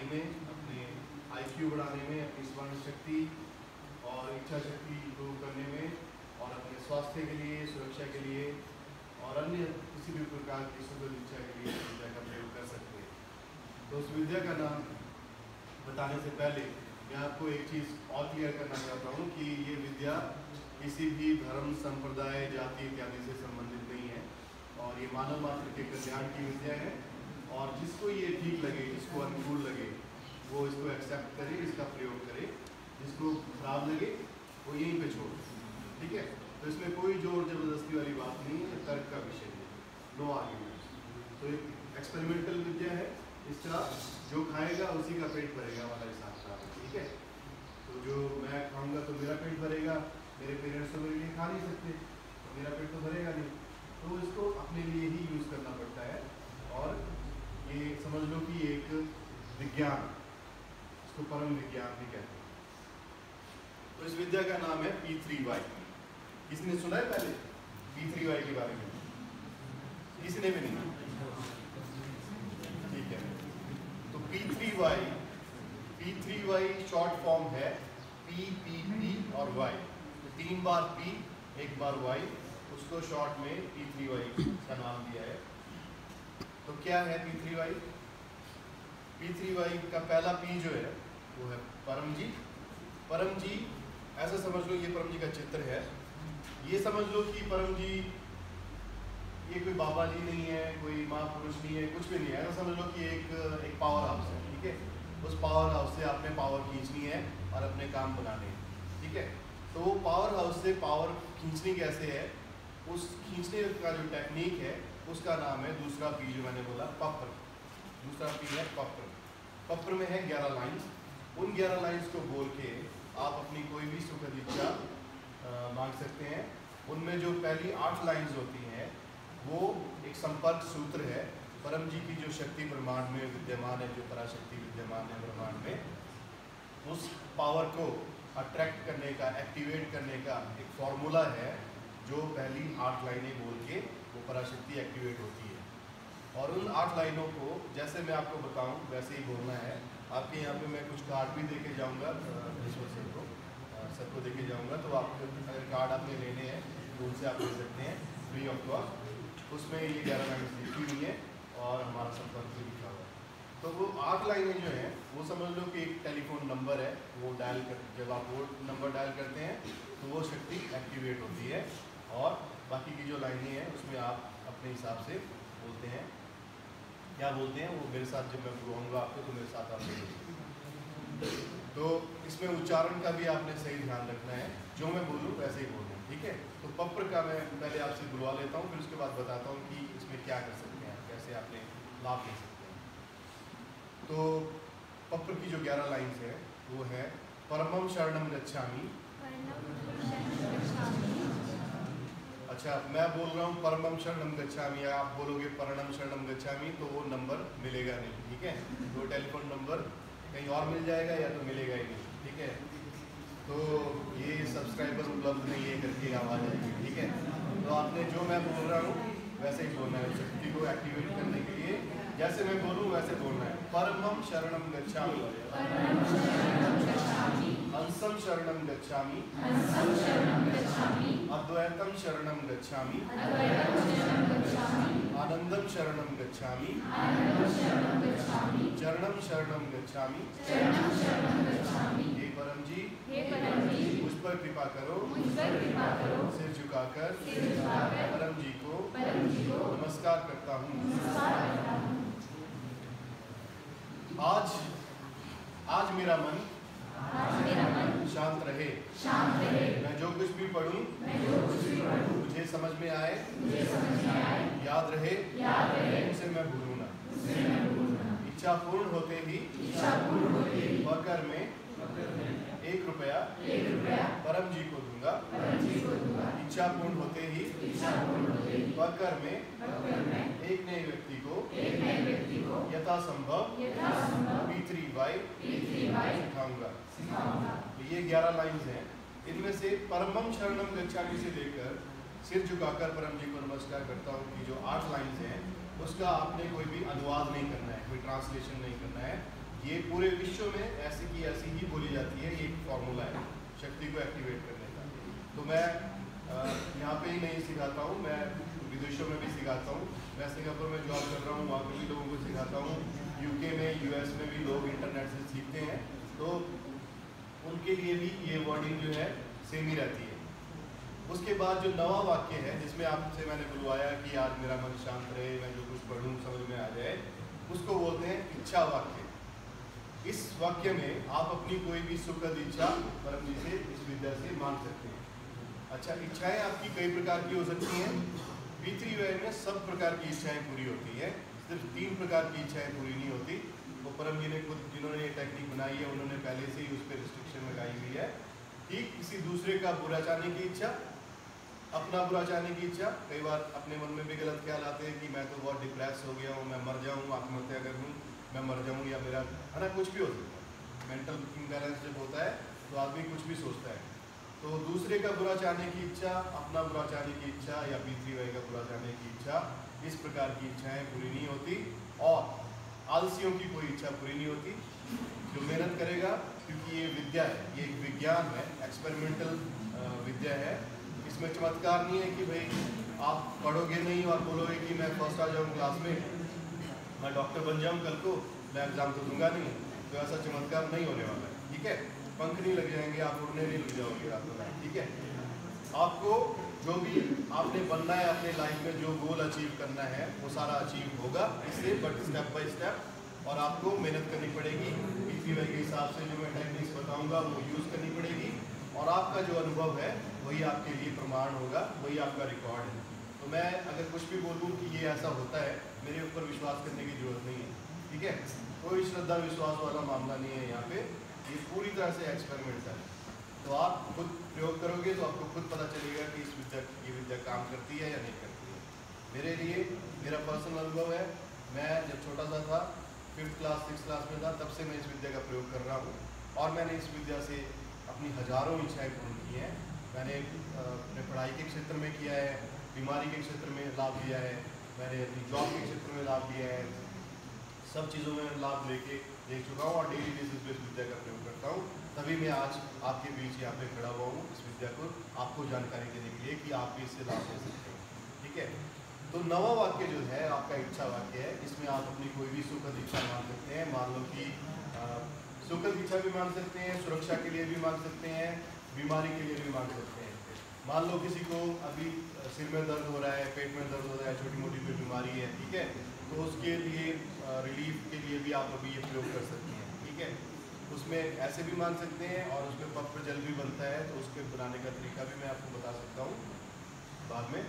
पढ़ाई में, अपने IQ बढ़ाने में, अपनी स्मरण शक्ति और इच्छा शक्ति इम्प्रूव करने में, और अपने स्वास्थ्य के लिए, सुरक्षा के लिए और अन्य किसी भी प्रकार की सुखद इच्छा के लिए इस विद्या का प्रयोग कर सकते हैं। तो उस विद्या का नाम बताने से पहले मैं आपको एक चीज़ और क्लियर करना चाहता हूँ कि ये विद्या किसी भी धर्म, संप्रदाय, जाति इत्यादि से संबंधित नहीं है और ये मानव मात्र के कल्याण की विद्या है। और जिसको ये ठीक लगे, जिसको अनुकूल लगे, वो इसको एक्सेप्ट करे, इसका प्रयोग करे। जिसको खराब लगे वो यहीं पे छोड़, ठीक है। तो इसमें कोई जोर जबरदस्ती वाली बात नहीं है, तर्क का विषय नहीं, नो आर्ग्यूमेंट्स। तो एक एक्सपेरिमेंटल विद्या है, इसका जो खाएगा उसी का पेट भरेगा वाला हिसाब खराब है, ठीक है। तो जो मैं खाऊंगा तो मेरा पेट भरेगा, मेरे पेरेंट्स तो मेरे लिए खा नहीं सकते, तो मेरा पेट तो भरेगा नहीं। तो इसको अपने लिए ही यूज़ करना पड़ता है। और ये समझ लो कि एक विज्ञान, इसको परम विज्ञान भी कहते हैं। तो इस विद्या का नाम है P3Y। किसने सुना है पहले P3Y के बारे में? किसी ने भी नहीं? ठीक है। तो P3Y शॉर्ट फॉर्म है P और Y, 3 बार P 1 बार Y, उसको शॉर्ट में P3Y का नाम दिया है। तो क्या है P3Y? P3Y का पहला P जो है वो है परम जी। परम जी ऐसा समझ लो, ये परम जी का चित्र है। ये समझ लो कि परम जी ये कोई बाबा जी नहीं है, कोई महापुरुष नहीं है, कुछ भी नहीं है। ऐसा समझ लो कि एक पावर हाउस है, ठीक है। उस पावर हाउस से आपने पावर खींचनी है और अपने काम बनाने हैं, ठीक है। तो वो पावर हाउस से पावर खींचनी कैसे है, उस खींचने का जो टेक्निक है उसका नाम है, दूसरा पी जो मैंने बोला, पप्र। दूसरा पी है पप्र। पप्र में है 11 लाइन्स। उन 11 लाइन्स को बोल के आप अपनी कोई भी सुखद इच्छा मांग सकते हैं। उनमें जो पहली 8 लाइन्स होती हैं वो एक संपर्क सूत्र है। परम जी की जो शक्ति ब्रह्मांड में विद्यमान है, जो पराशक्ति विद्यमान है ब्रह्मांड में, उस पावर को अट्रैक्ट करने का, एक्टिवेट करने का एक फॉर्मूला है जो पहली 8 लाइनें बोल के वो पराशक्ति एक्टिवेट होती है। और उन 8 लाइनों को जैसे मैं आपको बताऊं वैसे ही बोलना है। आपके यहाँ पे मैं कुछ कार्ड भी देके जाऊँगा, सबको देके जाऊँगा। तो आप अगर कार्ड आपने लेने हैं तो उनसे आप ले सकते हैं फ्री ऑफ कॉस्ट। उसमें ये 11 लाइनें लिखी हुई हैं और हमारा संपर्क भी लिखा हुआ है। तो वो 8 लाइनें जो हैं वो समझ लो कि एक टेलीफोन नंबर है। वो डायल कर, जब आप वो नंबर डायल करते हैं तो वो शक्ति एक्टिवेट होती है। और बाकी की जो लाइनें हैं उसमें आप अपने हिसाब से बोलते हैं। क्या बोलते हैं वो मेरे साथ, जब मैं बुलाऊंगा आपको तो मेरे साथ आप बोलिए। तो इसमें उच्चारण का भी आपने सही ध्यान रखना है, जो मैं बोलूँ वैसे ही बोलना है, ठीक है। तो पप्र का मैं पहले आपसे बुलवा लेता हूँ, फिर उसके बाद बताता हूँ कि इसमें क्या कर सकते हैं, कैसे आपने लाभ ले सकते हैं। तो पप्र की जो 11 लाइन्स है वो है परमम शरणम गच्छामि। अच्छा, मैं बोल रहा हूँ परमम शरणम गच्छामि, आप बोलोगे परमम शरणम गच्छामि तो वो नंबर मिलेगा नहीं, ठीक है। तो टेलीफोन नंबर कहीं और मिल जाएगा या तो मिलेगा ही नहीं, ठीक है। तो ये सब्सक्राइबर उपलब्ध नहीं है करके आवाज़ आएगी, ठीक है। तो आपने जो मैं बोल रहा हूँ वैसे ही बोलना है। शक्ति को एक्टिवेट करने के लिए जैसे मैं बोलूँ वैसे बोलना है। परमम शरणम गच्छामि, अंसम शरणम गच्छामि, अद्वैतम शरणम गच्छामि, आनंदम शरणम गच्छामि, चरणम शरणम गच्छामि। हे परम जी, मुझ पर कृपा करो, सिर झुकाकर परम जी को नमस्कार करता हूँ। आज मेरा मन शांत रहे। मैं जो कुछ भी पढ़ूं मुझे समझ में आए, याद रहे, उसे मैं भूलूं ना। इच्छा पूर्ण होते ही वकर में 1 रुपया परम जी को दूंगा। इच्छा पूर्ण होते ही वकर में एक नए व्यक्ति को यथासंभव P3Y सिखाऊंगा। तो ये 11 लाइन्स हैं। इनमें से परमम शरणम गच्छामि से लेकर सिर झुकाकर परम जी को नमस्कार करता हूँ कि जो 8 लाइन्स हैं उसका आपने कोई भी अनुवाद नहीं करना है, कोई ट्रांसलेशन नहीं करना है। ये पूरे विश्व में ऐसी की ऐसी ही बोली जाती है, ये एक फॉर्मूला है शक्ति को एक्टिवेट करने का। तो मैं यहाँ पे ही नहीं सिखाता हूँ, मैं विदेशों में भी सिखाता हूँ। मैं सिंगापुर में जॉब कर रहा हूँ, वहाँ पे भी लोगों को सिखाता हूँ। यूके में, यूएस में भी लोग इंटरनेट से सीखते हैं, तो उनके लिए भी ये वर्डिंग जो है सेम ही रहती है। उसके बाद जो नवा वाक्य है, जिसमें आपसे मैंने बुलवाया कि आज मेरा मन शांत रहे, मैं जो कुछ पढ़ूँ समझ में आ जाए, उसको बोलते हैं इच्छा वाक्य। इस वाक्य में आप अपनी कोई भी सुखद इच्छा परम जी से, इस विद्या से मांग सकते हैं। अच्छा, इच्छाएं आपकी कई प्रकार की हो सकती हैं। P3Y में सब प्रकार की इच्छाएं पूरी होती है, सिर्फ 3 प्रकार की इच्छाएं पूरी नहीं होती। वो परम जी ने खुद, जिन्होंने ये टेक्निक बनाई है, उन्होंने पहले से ही उस पर रिस्ट्रिक्शन लगाई हुई है कि किसी दूसरे का बुरा चाहने की इच्छा, अपना बुरा चाहने की इच्छा। कई बार अपने मन में भी गलत ख्याल आते हैं कि मैं तो बहुत डिप्रेस हो गया हूँ, मैं मर जाऊँ, आत्महत्या कर लूँ, मैं मर जाऊँ, या मेरा है ना, कुछ भी हो सकता है। मेंटल इम्बैलेंस जब होता है तो आदमी कुछ भी सोचता है। तो दूसरे का बुरा चाहने की इच्छा, अपना बुरा चाहने की इच्छा, या P3Y का बुरा चाहने की इच्छा, इस प्रकार की इच्छाएं पूरी नहीं होती। और आलसियों की कोई इच्छा पूरी नहीं होती। जो मेहनत करेगा, क्योंकि ये विद्या है, ये एक विज्ञान है, एक्सपेरिमेंटल विद्या है। इसमें चमत्कार नहीं है कि भाई आप पढ़ोगे नहीं और बोलोगे कि मैं फर्स्ट आ जाऊँ क्लास में, मैं डॉक्टर बन जाऊँ कल को, मैं एग्जाम तो दूंगा नहीं। तो ऐसा चमत्कार नहीं होने वाला है, ठीक है। पंख नहीं लग जाएंगे, आप उड़ने नहीं लग जाओगे रातों रात, ठीक है। आपको जो भी आपने बनना है अपने लाइफ में, जो गोल अचीव करना है, वो सारा अचीव होगा इससे, बट स्टेप बाय स्टेप। और आपको मेहनत करनी पड़ेगी। P3Y के हिसाब से जो मैं टेक्निक्स बताऊंगा वो यूज़ करनी पड़ेगी, और आपका जो अनुभव है वही आपके लिए प्रमाण होगा, वही आपका रिकॉर्ड है। तो मैं अगर कुछ भी बोलूँ कि ये ऐसा होता है, मेरे ऊपर विश्वास करने की जरूरत नहीं है, ठीक है। कोई श्रद्धा विश्वास वाला मामला नहीं है यहाँ पे, ये पूरी तरह से एक्सपेरिमेंट है। तो आप खुद प्रयोग करोगे तो आपको खुद पता चलेगा कि ये विद्या काम करती है या नहीं करती है। मेरे लिए मेरा पर्सनल अनुभव है, मैं जब छोटा सा था, 5th क्लास 6th क्लास में था, तब से मैं इस विद्या का प्रयोग कर रहा हूँ। और मैंने इस विद्या से अपनी हज़ारों इच्छाएँ पूर्ण की हैं। मैंने अपने पढ़ाई के क्षेत्र में किया है, बीमारी के क्षेत्र में लाभ लिया है, मैंने अपनी जॉब के क्षेत्र में लाभ लिया है, सब चीज़ों में लाभ लेके देख चुका हूँ, और डेली बेसिस पे इस विद्या का प्रयोग करता हूँ। तभी मैं आज आपके बीच यहाँ पे खड़ा हुआ हूँ, इस विद्या को आपको जानकारी देने के लिए कि आप भी इससे लाभ ले सकते हैं, ठीक है। तो नवा वाक्य जो है आपका इच्छा वाक्य है, इसमें आप अपनी कोई भी सुखद इच्छा मांग सकते हैं। मान लो कि सुखद इच्छा भी मांग सकते हैं, सुरक्षा के लिए भी मांग सकते हैं, बीमारी के लिए भी मांग सकते हैं। मान लो किसी को अभी सिर में दर्द हो रहा है, पेट में दर्द हो रहा है, छोटी मोटी कोई बीमारी है, ठीक है, तो उसके लिए रिलीफ के लिए भी आप अभी ये प्रयोग कर सकते हैं, ठीक है। उसमें ऐसे भी मांग सकते हैं, और उसमें पत्र जल भी बनता है, तो उसके बनाने का तरीका भी मैं आपको बता सकता हूँ बाद में।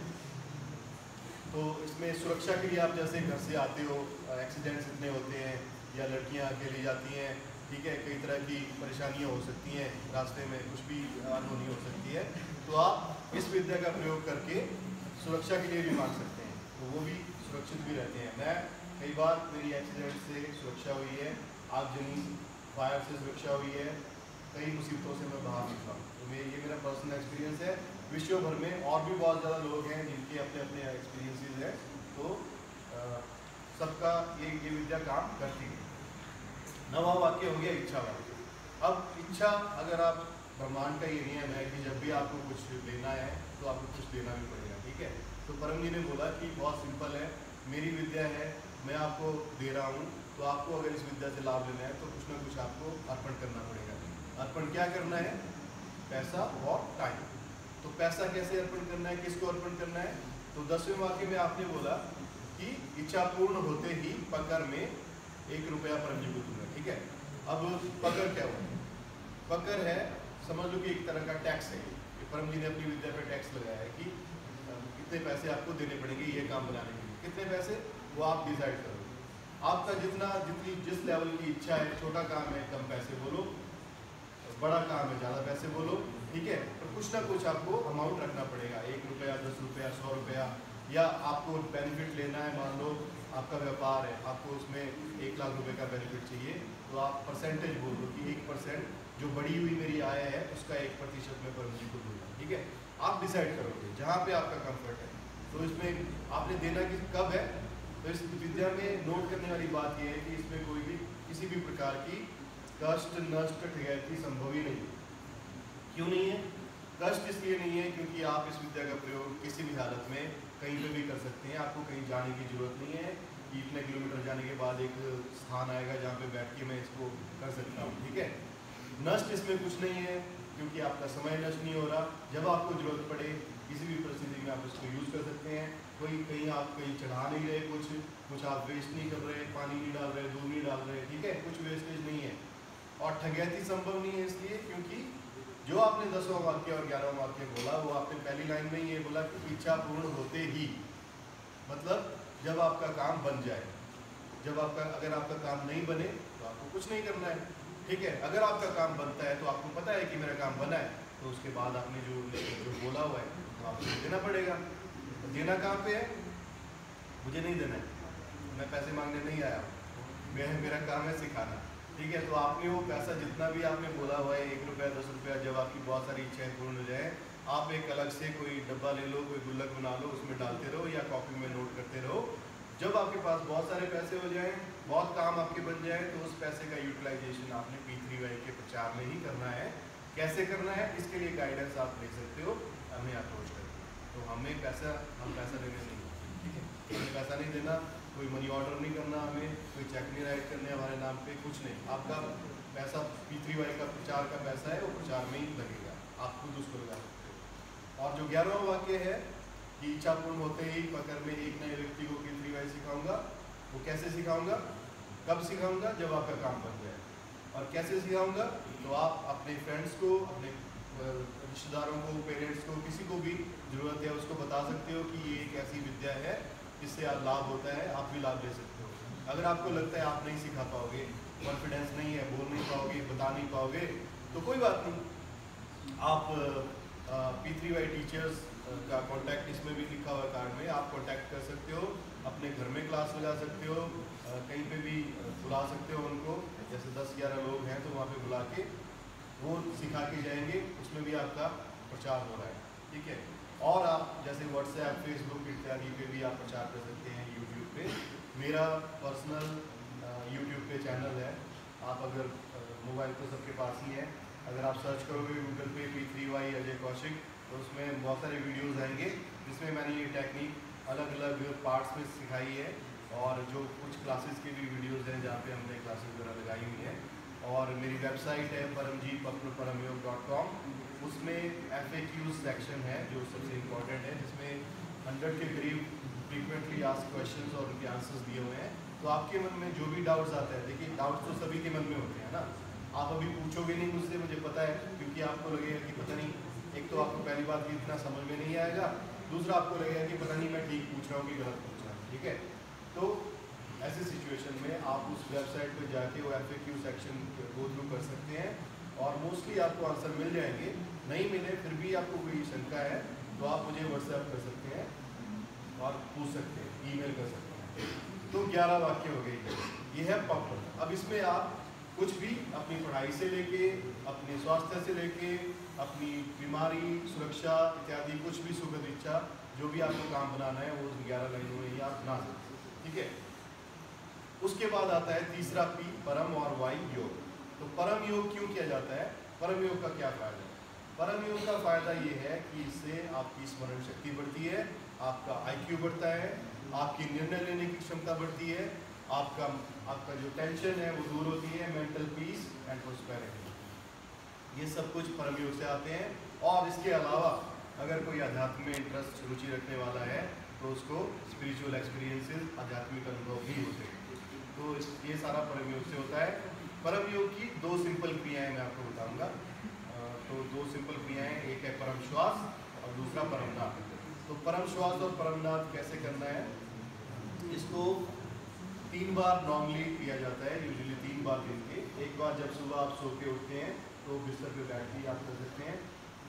तो इसमें सुरक्षा के लिए आप जैसे घर से आते हो, एक्सीडेंट्स इतने होते हैं, या लड़कियाँ अकेली जाती हैं, ठीक है, कई तरह की परेशानियाँ हो सकती हैं, रास्ते में कुछ भी अनहोनी हो सकती है, तो आप इस विद्या का प्रयोग करके सुरक्षा के लिए भी मांग सकते हैं, तो वो भी सुरक्षित भी रहते हैं। मैं कई बार मेरी एक्सीडेंट से सुरक्षा हुई है, आगजनी फायर से सुरक्षा हुई है, कई मुसीबतों से मैं बाहर निकला हूँ। तो ये मेरा पर्सनल एक्सपीरियंस है। विश्व भर में और भी बहुत ज़्यादा लोग हैं जिनके अपने अपने एक्सपीरियंसेस हैं, तो सबका ये विद्या काम करती है। नवा वाक्य हो गया इच्छा वाक्य। अब इच्छा, अगर आप, ब्रह्मांड का ये नियम है कि जब भी आपको कुछ लेना है तो आपको कुछ देना भी पड़ेगा, ठीक है। तो परम जी ने बोला कि बहुत सिंपल है, मेरी विद्या है, मैं आपको दे रहा हूँ, तो आपको अगर इस विद्या से लाभ लेना है तो कुछ ना कुछ आपको अर्पण करना पड़ेगा। अर्पण क्या करना है? पैसा और टाइम। तो पैसा कैसे अर्पण करना है, किसको अर्पण करना है? तो 10वें वाक्य में आपने बोला कि इच्छा पूर्ण होते ही पकर में 1 रुपया परम जी को दूंगा, ठीक है। अब पकर क्या हुआ? पकर है, समझ लो कि एक तरह का टैक्स है। परम जी ने अपनी विद्या पर टैक्स लगाया है कि कितने पैसे आपको देने पड़ेंगे ये काम बनाने के लिए। कितने पैसे वो आप डिसाइड करो। आपका जिस लेवल की इच्छा है, छोटा काम है कम पैसे बोलो, बड़ा काम है ज़्यादा पैसे बोलो, ठीक है। तो कुछ ना कुछ आपको अमाउंट रखना पड़ेगा, 1 रुपया, 10 रुपया, 100 रुपया, या आपको बेनिफिट लेना है। मान लो आपका व्यापार है, आपको उसमें 1 लाख रुपए का बेनिफिट चाहिए, तो आप परसेंटेज बोल दो कि 1% जो बढ़ी हुई मेरी आय है उसका 1% मैं परम जी को दूंगा, ठीक है। आप डिसाइड करोगे जहाँ पे आपका कंफर्ट है। तो इसमें आपने देना कि कब है, तो इस विद्या में नोट करने वाली बात यह है कि इसमें कोई भी किसी भी प्रकार की कष्ट नष्ट ठहरती संभव ही नहीं। क्यों नहीं है? कष्ट इसलिए नहीं है क्योंकि आप इस विद्या का प्रयोग किसी भी हालत में कहीं पे भी कर सकते हैं। आपको कहीं जाने की जरूरत नहीं है कि इतने किलोमीटर जाने के बाद एक स्थान आएगा जहाँ पे बैठ के मैं इसको कर सकता हूँ। ठीक है, नष्ट इसमें कुछ नहीं है क्योंकि आपका समय नष्ट नहीं हो रहा। जब आपको जरूरत पड़े किसी भी परिस्थिति में आप इसको यूज़ कर सकते हैं। कोई कहीं आप कहीं चढ़ा नहीं रहे, कुछ आप वेस्ट नहीं कर रहे, पानी नहीं डाल रहे, दूध नहीं डाल रहे। ठीक है, कुछ वेस्टेज नहीं है। और ठगैती संभव नहीं है इसलिए क्योंकि जो आपने 10वां वाक्य और 11वां वाक्य बोला वो आपने पहली लाइन में ये बोला कि इच्छा पूर्ण होते ही, मतलब जब आपका काम बन जाए। जब आपका अगर आपका काम नहीं बने तो आपको कुछ नहीं करना है। ठीक है, अगर आपका काम बनता है तो आपको पता है कि मेरा काम बना है, तो उसके बाद आपने जो बोला हुआ है तो आपको देना पड़ेगा। तो देना कहाँ पे है? मुझे नहीं देना है, मैं पैसे मांगने नहीं आया, मेरा काम है सिखाना। ठीक है, तो आपने वो पैसा जितना भी आपने बोला हुआ है 1 रुपया 10 रुपया, जब आपकी बहुत सारी इच्छाएं पूर्ण हो जाए आप एक अलग से कोई डब्बा ले लो, कोई गुल्लक बना लो, उसमें डालते रहो या कॉपी में नोट करते रहो। जब आपके पास बहुत सारे पैसे हो जाएं, बहुत काम आपके बन जाए, तो उस पैसे का यूटिलाइजेशन आपने P3Y के प्रचार में ही करना है। कैसे करना है इसके लिए गाइडेंस आप ले सकते हो, हमें अप्रोच करके। तो हम पैसा लेने नहीं, ठीक है, हमें पैसा नहीं देना, कोई मनी ऑर्डर नहीं करना, हमें कोई चेक नहीं राइट करने हमारे नाम पे, कुछ नहीं। आपका पैसा P3Y का प्रचार का पैसा है, वो प्रचार में ही लगेगा, आप खुद उसको लगा सकते हो। और जो 11वां वाक्य है कि इच्छा पूर्ण होते ही मकर में एक नए व्यक्ति को P3Y सिखाऊंगा, वो कैसे सिखाऊंगा, कब सिखाऊंगा? जब आपका काम बन जाए। और कैसे सिखाऊंगा? तो आप अपने फ्रेंड्स को, अपने रिश्तेदारों को, पेरेंट्स को, किसी को भी ज़रूरत है उसको बता सकते हो कि ये एक ऐसी विद्या है इससे आप लाभ होता है, आप भी लाभ ले सकते हो। अगर आपको लगता है आप नहीं सिखा पाओगे, कॉन्फिडेंस नहीं है, बोल नहीं पाओगे, बता नहीं पाओगे, तो कोई बात नहीं, आप P3Y टीचर्स का कॉन्टैक्ट इसमें भी लिखा हुआ है कार्ड में, आप कॉन्टैक्ट कर सकते हो, अपने घर में क्लास लगा सकते हो, कहीं पे भी बुला सकते हो उनको। जैसे 10-11 लोग हैं तो वहाँ पे बुला के वो सिखा के जाएंगे, उसमें भी आपका प्रचार हो रहा है। ठीक है, और आप जैसे व्हाट्सएप, फेसबुक इत्यादि पे भी आप प्रचार कर सकते हैं। यूट्यूब पे मेरा पर्सनल यूट्यूब पे चैनल है, आप अगर मोबाइल तो सबके पास ही है, अगर आप सर्च करोगे गूगल पे P3Y अजय कौशिक तो उसमें बहुत सारे वीडियोस आएंगे जिसमें मैंने ये टेक्निक अलग अलग पार्ट्स में सिखाई है। और जो कुछ क्लासेस के भी वीडियोस हैं जहाँ पे हमने क्लासेस वगैरह लगाई हुई हैं। और मेरी वेबसाइट है paramjeet.com, उसमें FAQ सेक्शन है जो सबसे इम्पोर्टेंट है, जिसमें 100 के करीब फ्रीक्वेंटली आस्क्ड क्वेश्चंस और उनके आंसर्स दिए हुए हैं। तो आपके मन में जो भी डाउट्स आते हैं, देखिए डाउट्स तो सभी के मन में होते हैं ना, आप अभी पूछोगे नहीं मुझसे, मुझे पता है, क्योंकि आपको लगेगा कि पता नहीं, एक तो आपको पहली बात कि इतना समझ में नहीं आएगा, दूसरा आपको लगेगा कि पता नहीं मैं ठीक पूछ रहा हूँ कि गलत पूछ रहा हूँ। ठीक है, तो ऐसे सिचुएशन में आप उस वेबसाइट पर जाके वो FAQ सेक्शन गो थ्रू कर सकते हैं और मोस्टली आपको आंसर मिल जाएंगे। नहीं मिले फिर भी आपको कोई शंका है तो आप मुझे व्हाट्सएप कर सकते हैं और पूछ सकते हैं, ईमेल कर सकते हैं। तो 11 वाक्य हो गई, ये है पक्ष। अब इसमें आप कुछ भी अपनी पढ़ाई से लेके, अपने स्वास्थ्य से लेके, अपनी बीमारी, सुरक्षा इत्यादि कुछ भी सुखद इच्छा जो भी आपको काम बनाना है वो 11 लाइनों में ही आप बना सकते हैं। ठीक है, उसके बाद आता है तीसरा P, परम और Y योग। तो परम योग क्यों किया जाता है? परम योग का क्या फायदा है? परम योग का फायदा ये है कि इससे आपकी स्मरण शक्ति बढ़ती है, आपका IQ बढ़ता है, आपकी निर्णय लेने की क्षमता बढ़ती है, आपका जो टेंशन है वो दूर होती है, मेंटल पीस एंड प्रोस्पेरिटी, ये सब कुछ परम योग से आते हैं। और इसके अलावा अगर कोई अध्यात्म में इंटरेस्ट, रुचि रखने वाला है तो उसको स्पिरिचुअल एक्सपीरियंसेस, आध्यात्मिक अनुभव भी होते हैं। तो ये सारा परम योग से होता है। परम योग की 2 सिंपल क्रियाएं मैं आपको बताऊंगा। तो 2 सिंपल क्रियाएं, एक है परम श्वास और दूसरा परमनाद। तो परम श्वास और परमनाद कैसे करना है? इसको 3 बार नॉर्मली किया जाता है, यूजुअली 3 बार दिन के। एक बार जब सुबह आप सो के उठते हैं तो बिस्तर पे बैठ के आप कर सकते हैं,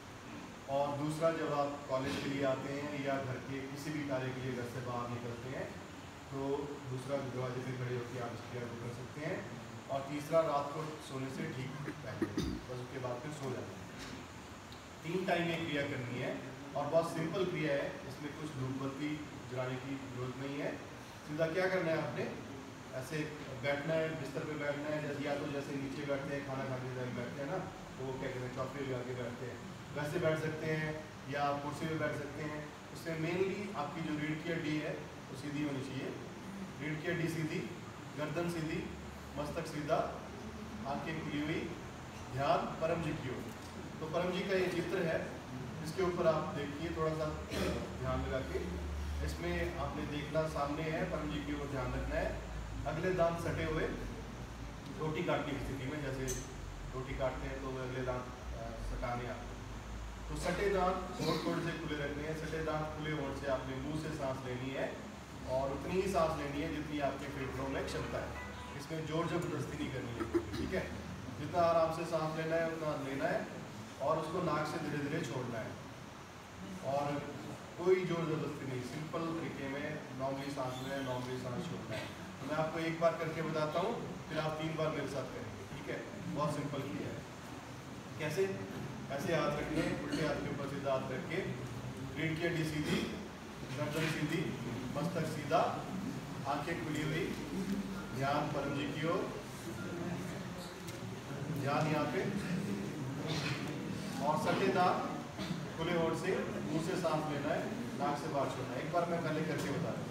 और दूसरा जब आप कॉलेज के लिए आते हैं या घर के किसी भी कार्य के लिए घर से बाहर निकलते हैं तो दूसरा दरवाजे पे खड़े होकर आप इस क्रिया को कर सकते हैं, और तीसरा रात को सोने से ठीक पहले, बस उसके बाद फिर सो जाते हैं। 3 टाइम ये क्रिया करनी है और बहुत सिंपल क्रिया है, इसमें कुछ धूपबत्ती जलाने की जरूरत नहीं है। सीधा क्या करना है आपने, ऐसे बैठना है, बिस्तर पे बैठना है, जैसे या तो जैसे नीचे बैठते हैं खाना खाते टाइम बैठते हैं ना, तो वो क्या कहते हैं चौकड़ी लगा के बैठते हैं, वैसे बैठ सकते हैं या आप कुर्सी पे बैठ सकते हैं। उसमें मेनली आपकी जो रीढ़ की हड्डी है वो सीधी होनी चाहिए, रीढ़ की हड्डी सीधी, गर्दन सीधी, मस्तक सीधा, आंखें खुली हुई, ध्यान परम जी की ओर। तो परम जी का ये चित्र है, इसके ऊपर आप देखिए थोड़ा सा ध्यान लगा के, इसमें आपने देखना सामने है, परम जी की ओर ध्यान रखना है। अगले दांत सटे हुए, रोटी काटने की स्थिति में, जैसे रोटी काटते हैं तो अगले दांत सटाने आते हैं, तो सटे दांत होंठ थोड़े से खुले रखने हैं। सटे दांत खुले होंठ से आपने मुंह से सांस लेनी है और उतनी ही सांस लेनी है जितनी आपके फेफड़ों में क्षमता है। इसमें जोर जबरदस्ती नहीं करनी है, ठीक है। जितना आराम से सांस लेना है उतना लेना है और उसको नाक से धीरे धीरे छोड़ना है, और कोई जोर जबरदस्ती नहीं, सिंपल तरीके में नॉर्मली सांस लेना है, नॉर्मली सांस छोड़ना है। तो मैं आपको एक बार करके बताता हूँ, फिर आप 3 बार मेरे साथ करेंगे, ठीक है। बहुत सिंपल किया है। कैसे? ऐसे हाथ रखने, उल्टे हाथ के ऊपर सीधा हाथ रख के, रीढ़ की हड्डी सीधी, गर्दन सीधी, मस्तक सीधा, आंखें खुली हुई, ध्यान परम जी की ओर, ध्यान यहाँ पे, और सटे दांत खुले होंठ से मुंह से सांस लेना है, नाक से बाहर छोड़ना है। एक बार मैं पहले करके बता रहा हूँ।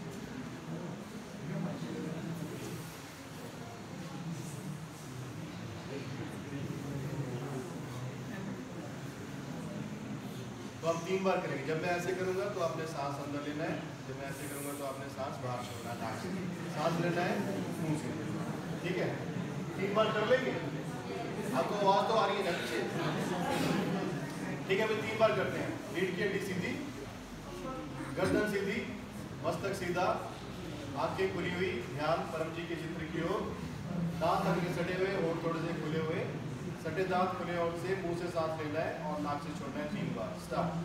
तो हम 3 बार करेंगे। जब मैं ऐसे करूंगा तो आपने सांस अंदर लेना है, जब मैं ऐसे करूंगा तो आपने सांस बाहर छोड़ना है, नाक से सांस लेना है, मुंह से, ठीक है। 3 बार कर लेंगे। आपको आवाज तो आ रही है ना पीछे, ठीक है। फिर 3 बार करते हैं। रीढ़ की हड्डी सीधी, गर्दन सीधी, मस्तक सीधा, आंखें खुली हुई, ध्यान परम जी के चित्र की ओर, दांत आगे सटे हुए, होंठ थोड़े से खुले हुए, सटे दांत खुले होंठ से मुंह से सांस लेना है और नाक से छोड़ना है। 3 बार। स्टार्ट।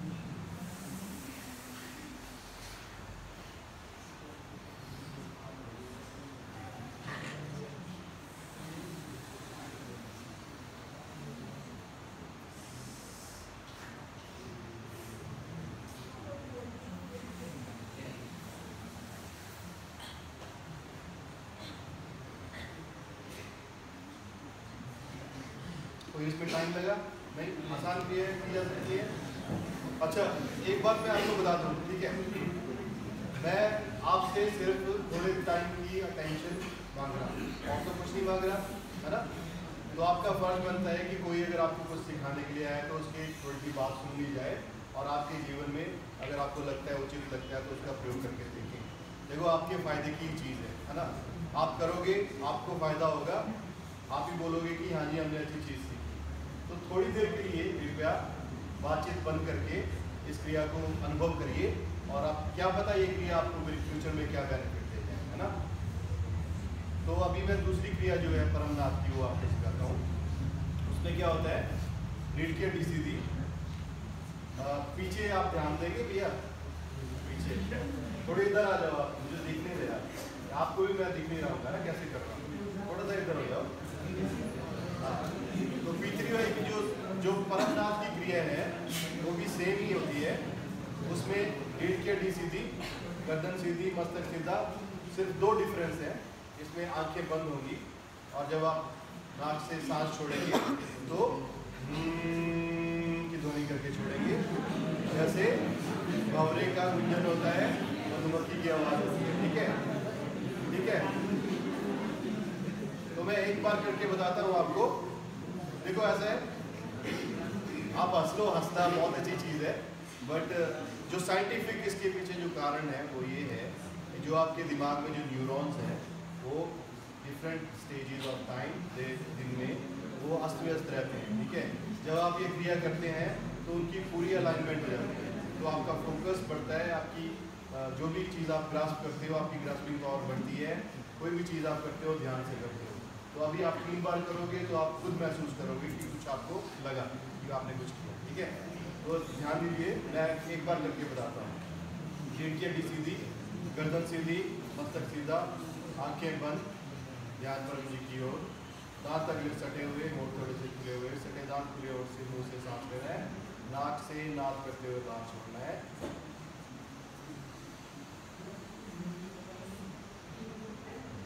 कोई इसमें टाइम लगा नहीं, आसान भी है, की जा सकती है। अच्छा, एक बात मैं आपको बता दूं, ठीक है। मैं आपसे सिर्फ थोड़े टाइम की अटेंशन मांग रहा हूँ, और तो कुछ नहीं मांग रहा, है ना। तो आपका फर्ज बनता है कि कोई अगर आपको कुछ सिखाने के लिए आए तो उसकी थोड़ी सी बात सुन ली जाए, और आपके जीवन में अगर आपको लगता है उचित लगता है तो उसका प्रयोग करके देखें। देखो, आपके फ़ायदे की चीज़ है ना। आप करोगे, आपको फ़ायदा होगा, आप ही बोलोगे कि हाँ जी हमने अच्छी चीज़ सीखी। तो थोड़ी देर के लिए कृपया बातचीत बंद करके इस क्रिया को अनुभव करिए, और आप क्या पता ये क्रिया आपको फ्यूचर में क्या बेनिफिट दे जाए, है ना। तो अभी मैं दूसरी क्रिया जो है परमनाथ की वो आपको सिखाता हूँ। उसमें क्या होता है, रीढ़ की हड्डी सीधी, पीछे आप ध्यान देंगे भैया, पीछे थोड़े इधर आ जाओ, आप मुझे दिख नहीं रहा, आपको भी मैं दिख नहीं रहा हूँ ना कैसे कर रहा हूँ, थोड़ा सा इधर हो जाओ। तो P3Y की जो परमनाथ की क्रिया है वो भी सेम ही होती है। उसमें रीढ़ की हड्डी सीधी, गर्दन सीधी, मस्तक सीधा, सिर्फ 2 डिफरेंस है। इसमें आंखें बंद होंगी, और जब आप नाक से सांस छोड़ेंगे तो की ध्वनि करके छोड़ेंगे, जैसे भंवरे का गुंजन होता है, मधुमक्खी की आवाज़ होती है, ठीक है, ठीक है। तो मैं एक बार करके बताता हूँ आपको। देखो ऐसा है, आप हंस लो, हंसना बहुत अच्छी चीज़ है, बट जो साइंटिफिक इसके पीछे जो कारण है वो ये है कि जो आपके दिमाग में जो न्यूरॉन्स हैं वो डिफरेंट स्टेजेस ऑफ टाइम दिन में वो अस्त व्यस्त रहते हैं, ठीक है। जब आप ये क्रिया करते हैं तो उनकी पूरी अलाइनमेंट हो जाती है, तो आपका फोकस बढ़ता है, आपकी जो भी चीज़ आप ग्रास्प करते हो आपकी ग्रास्पिंग पावर बढ़ती है, कोई भी चीज़ आप करते हो ध्यान से करते हो। तो अभी आप 3 बार करोगे तो आप खुद महसूस करोगे कि कुछ आपको लगा कि आपने कुछ किया, ठीक है। तो ध्यान दीजिए, मैं एक बार करके बताता हूँ। रीढ़ की हड्डी सीधी, गर्दन सीधी, मस्तक सीधा, आंखें बंद, ध्यान परम जी की ओर, दांत अगले सटे हुए, होंठ थोड़े से खुले हुए, सटे दांत खुले होंठ से मुंह से सांस लेना है, नाक से नाक करते हुए दांत छोड़ना है।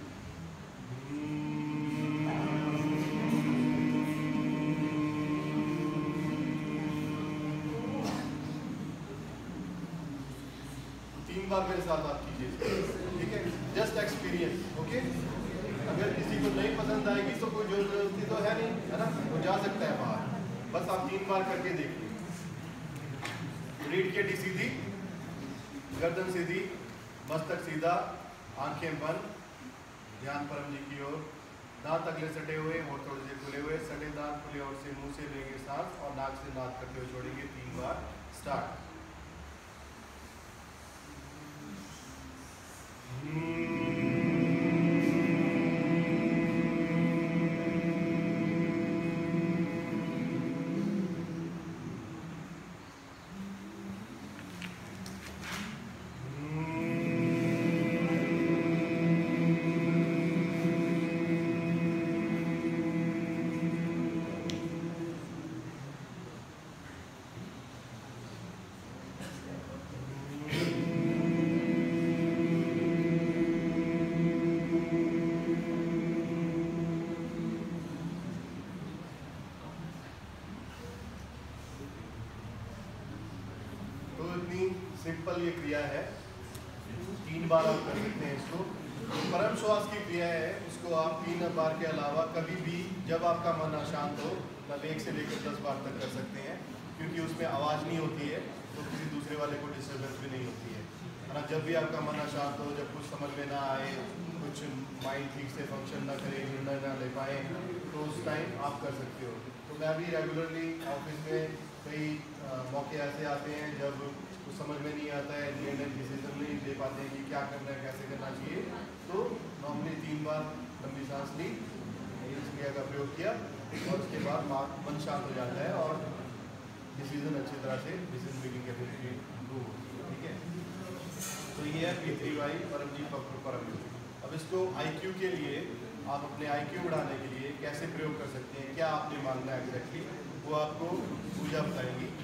बार मेरे साथ आप कीजिए, ठीक है, जस्ट एक्सपीरियंस, ओके। अगर किसी को नहीं पसंद आएगी तो कोई जोर जबरदस्ती तो है नहीं, है ना, वो जा सकता है बाहर, बस आप 3 बार करके देखिए। रीढ़ की हड्डी सीधी, गर्दन सीधी, मस्तक सीधा, आंखें बंद, ध्यान परम जी की ओर, दांत अगले सटे हुए और थोड़े से खुले हुए, सटे दांत खुले और से मुंह से लेंगे सांस और नाक से नाक करते हुए छोड़ेंगे। 3 बार स्टार्ट। सिंपल ये क्रिया है, 3 बार आप कर सकते हैं इसको। परम श्वास की क्रिया है, उसको आप 3 बार के अलावा कभी भी जब आपका मन अशांत हो तब 1 से लेकर 10 बार तक कर सकते हैं, क्योंकि उसमें आवाज़ नहीं होती है तो किसी दूसरे वाले को डिस्टर्बेंस भी नहीं होती है ना। जब भी आपका मन अशांत हो, जब कुछ समझ में ना आए, कुछ माइंड ठीक से फंक्शन ना करे, निर्णय ना ले पाए, तो उस टाइम आप कर सकते हो। तो मैं भी रेगुलरली ऑफिस में कई मौके ऐसे आते हैं जब कुछ समझ में नहीं आता है, निर्णय डिसीजन नहीं ले पाते हैं कि क्या करना है, कैसे करना चाहिए, तो नॉर्मली 3 बार लंबी सांस ली, इस क्रिया का प्रयोग किया और उसके बाद मन शांत हो जाता है और डिसीजन अच्छी तरह से डिसीजन मेकिंग कैपेसिटी इम्प्रूव होती है, ठीक है। तो ये है P3Y परम जी परम। अब इसको IQ के लिए, आप अपने IQ बढ़ाने के लिए कैसे प्रयोग कर सकते हैं, क्या आपने मांगना है एग्जैक्टली, वो आपको पूजा बताएंगी।